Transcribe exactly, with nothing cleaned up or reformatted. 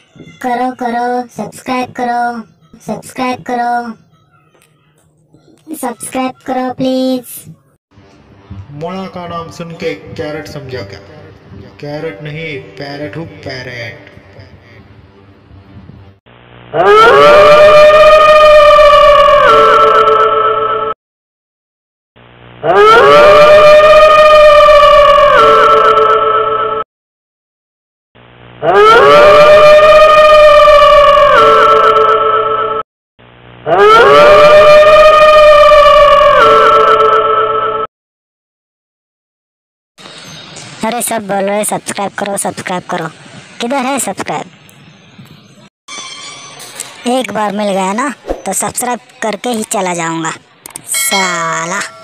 करो करो सब्सक्राइब करो सब्सक्राइब करो सब्सक्राइब करो प्लीज। मोला का नाम सुन के कैरेट समझा क्या? कैरेट नहीं, पैरेट हूँ, पैरेट। अरे सब बोल रहे सब्सक्राइब करो सब्सक्राइब करो, किधर है सब्सक्राइब? एक बार मिल गया ना तो सब्सक्राइब करके ही चला जाऊंगा साला।